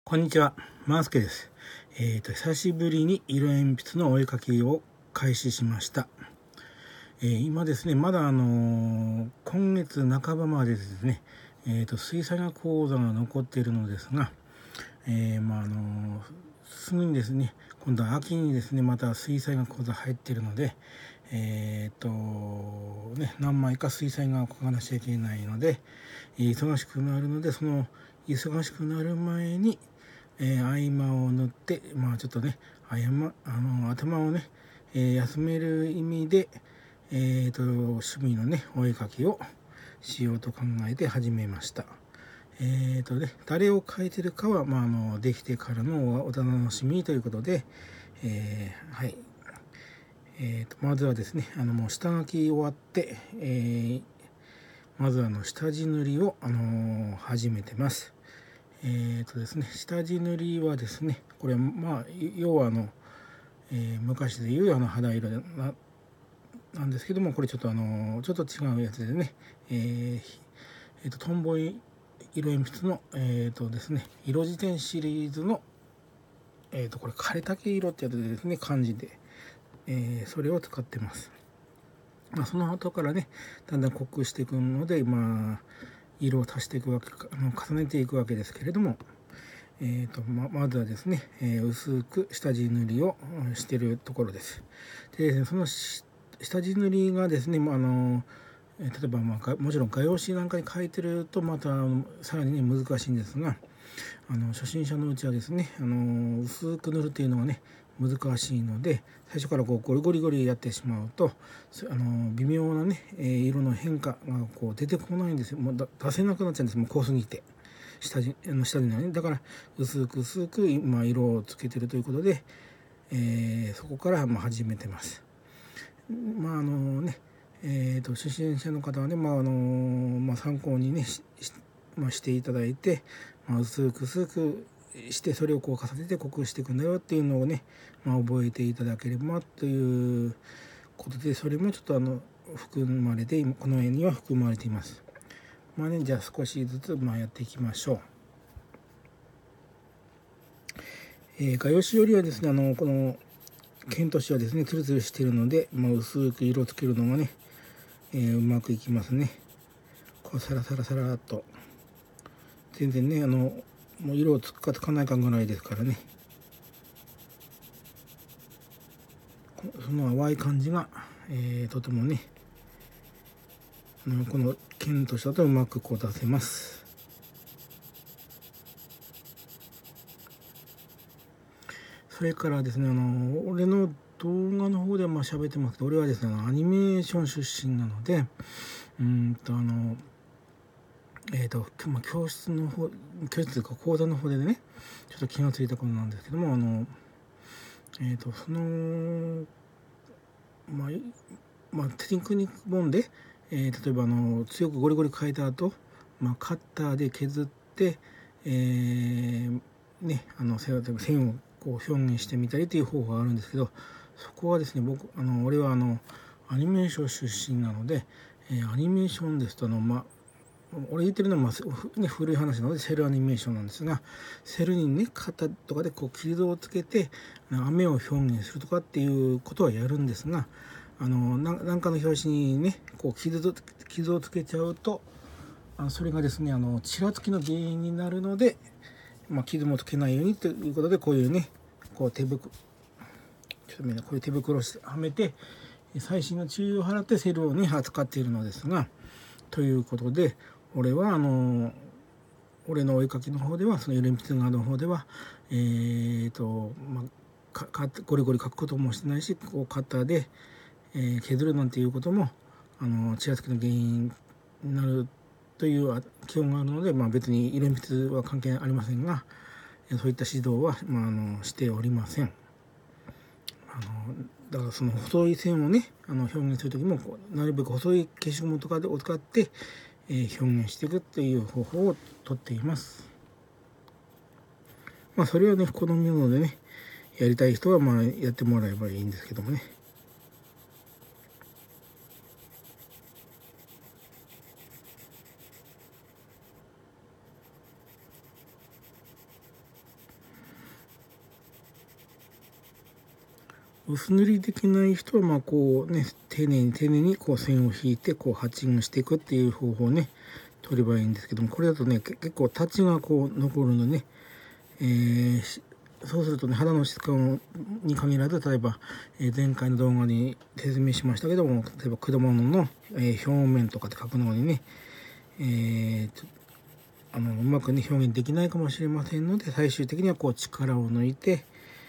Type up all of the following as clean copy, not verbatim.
こんにちは、マースケです。久しぶりに色鉛筆のお絵かきを開始しました。今ですね、まだ今月半ばまでですね、水彩画講座が残っているのですが、すぐにですね、今度は秋にですね、また水彩画講座入っているので、何枚か水彩画を描かなきゃいけないので、忙しくなるので、その忙しくなる前に、合間を縫って、ちょっとね、頭をね、休める意味で、趣味のね、お絵かきをしようと考えて始めました。誰を描いてるかは、できてからのお楽しみということで、はい。まずはですね、もう下書き終わって、まず下地塗りを、始めてます。ですね、下地塗りはですね、これ要は昔でいう肌色なんですけども、これちょっとちょっと違うやつでね、トンボイ色鉛筆のですね、色辞典シリーズのこれ枯れ竹色ってやつでですね、漢字で、それを使ってます。その後からね、だんだん濃くしていくので、色を足していくわけ重ねていくわけですけれども、まずはですね、薄く下地塗りをしているところです。でですね、その下地塗りがですね、例えば、もちろん画用紙なんかに書いてるとまたさらに、ね、難しいんですが、初心者のうちはですね、薄く塗るっていうのがね難しいので、最初からこうゴリゴリやってしまうと微妙なね色の変化がこう出てこないんですよ。もう出せなくなっちゃうんです。もう濃すぎて下地のね。だから薄く今色をつけてるということで、そこから始めてます。初心者の方はね、参考にねしていただいて、薄くしてそれをこう重ねて濃くしていくんだよっていうのをね、覚えていただければということで、それもちょっと含まれて、この絵には含まれています。じゃあ少しずつやっていきましょう。画用紙よりはですね、この剣としてはですねツルツルしているので、薄く色をつけるのがね、うまくいきますね。こうサラっと全然ねもう色をつくかつかないかぐらいですからね、その淡い感じが、とてもねこの剣としてだとうまくこう出せます。それからですね、俺の動画の方では喋ってますけど、俺はですねアニメーション出身なので、教室というか講座の方でねちょっと気がついたことなんですけども、そのテクニック本で、例えば強くゴリゴリ描いた後、カッターで削って、線をこう表現してみたりという方法があるんですけど、そこはですね、俺はアニメーション出身なので、アニメーションですと俺言ってるのは、古い話なのでセルアニメーションなんですが、セルにね型とかでこう傷をつけて雨を表現するとかっていうことはやるんですが、なんかの表紙にねこう傷をつけちゃうと、それがですねちらつきの原因になるので、傷もつけないようにということで、こういうねこうこういう手袋をはめて細心の注意を払ってセルをね扱っているのですが、ということで俺は俺のお絵描きの方では、その色鉛筆画の方ではゴリゴリ描くこともしてないし、こうカッターで、削るなんていうこともちらつきの原因になるという基本があるので、別に色鉛筆は関係ありませんが、そういった指導は、しておりません。だからその細い線をね表現する時もなるべく細い消しゴムとかを使って、表現していくっていう方法をとっています。それはね好みなのでね、やりたい人はやってもらえばいいんですけどもね。 薄塗りできない人はこうね、丁寧にこう線を引いてこうハッチングしていくっていう方法をね取ればいいんですけども、これだとね結構タッチがこう残るのでね、そうするとね、肌の質感に限らず、例えば、前回の動画に説明しましたけども、例えば果物の、表面とかって書くのにね、うまくね表現できないかもしれませんので、最終的にはこう力を抜いて、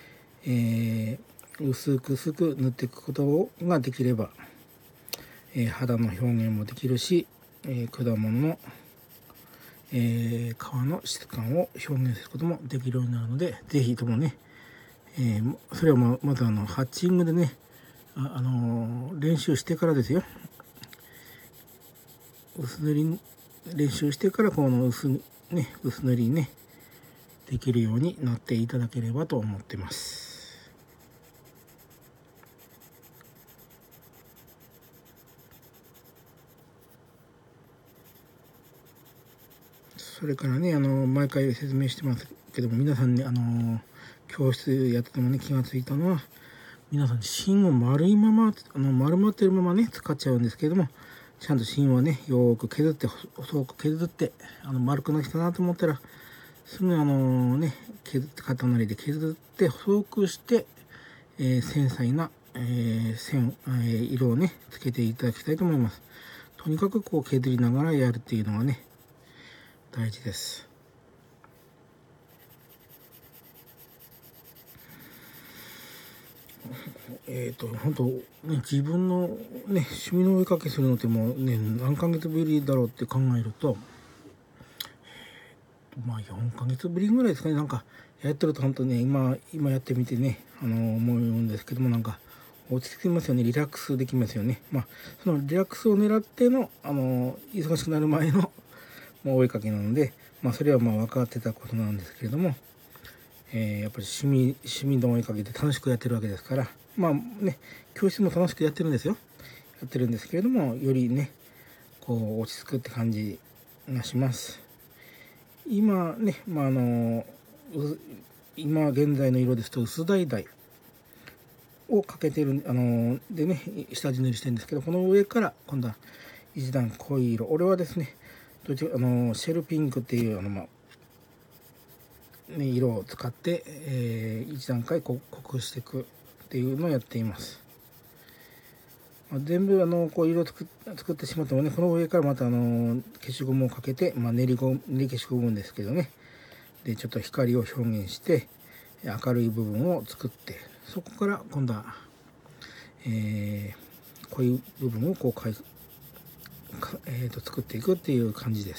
薄く塗っていくことができれば、肌の表現もできるし、果物の皮の質感を表現することもできるようになるので、ぜひともね、それをまずハッチングでね、練習してからですよ。薄塗り練習してからこの薄塗りねできるようになっていただければと思ってます。それからね、毎回説明してますけども、皆さんね、教室やっててもね、気がついたのは、皆さん芯を丸まってるままね、使っちゃうんですけれども、ちゃんと芯をね、よーく削って、細く削って、丸くなってきたなと思ったら、すぐ削って刀なりで削って細くして、繊細な、色をね、つけていただきたいと思います。とにかくこう削りながらやるっていうのがね、大事です。本当ね、自分のね趣味のお絵かきするのってもうね何ヶ月ぶりだろうって考えると、4ヶ月ぶりぐらいですかね。なんかやってると本当ね、今やってみてね、思うんですけども、なんか落ち着きますよね。リラックスできますよね。そのリラックスを狙っての忙しくなる前のお絵かきなので、それは分かってたことなんですけれども、やっぱり趣味のお絵かきで楽しくやってるわけですから、教室も楽しくやってるんですよ。やってるんですけれども、よりねこう落ち着くって感じがします。今ね、今現在の色ですと薄橙をかけてるでね下地塗りしてるんですけど、この上から今度は一段濃い色、俺はですねシェルピンクっていう色を使って、一段階濃くしていくっていうのをやっています。全部こう色を作ってしまってもね、この上からまた消しゴムをかけて、練り消しゴムですけどね、でちょっと光を表現して明るい部分を作って、そこから今度は、こういう部分をこう作っていくっていう感じです。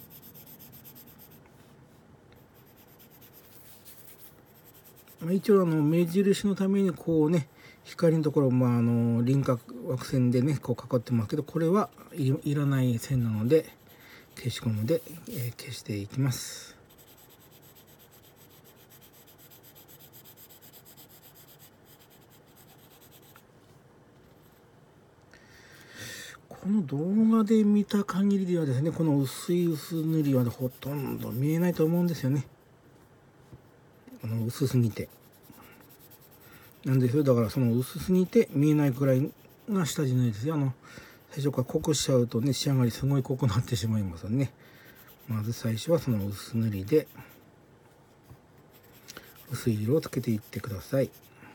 一応目印のためにこうね光のところ輪郭枠線でねこう囲ってますけど、これはいらない線なので消しゴムで、消していきます。この動画で見た限りではですね、この薄塗りはほとんど見えないと思うんですよね。薄すぎてなんですよ。だからその薄すぎて見えないくらいが下地塗りですよ。最初から濃くしちゃうとね、仕上がりすごい濃くなってしまいますよね。まず最初はその薄塗りで薄い色をつけていってください。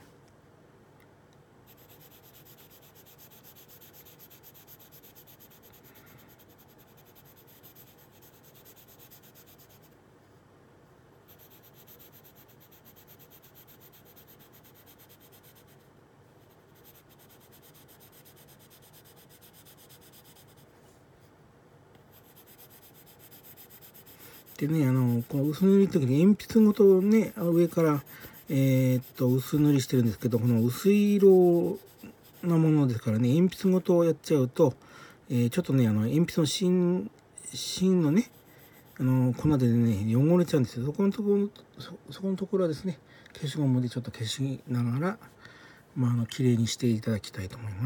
でね、この薄塗りの時に鉛筆ごとね上から薄塗りしてるんですけど、この薄い色なものですからね、鉛筆ごとやっちゃうと、ちょっとね鉛筆の芯のね粉でね汚れちゃうんですよ。そこのところはですね、消しゴムでちょっと消しながら綺麗にしていただきたいと思います。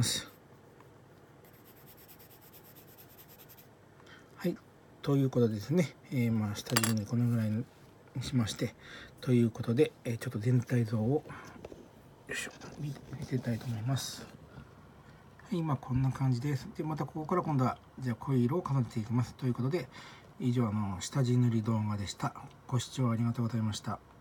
はい、ということでですね、下地にこのぐらいにしまして、ということで、ちょっと全体像をよいしょ、見てみたいと思います。はい、今こんな感じです。でまたここから今度はじゃあ濃い色を重ねていきますということで、以上下地塗り動画でした。ご視聴ありがとうございました。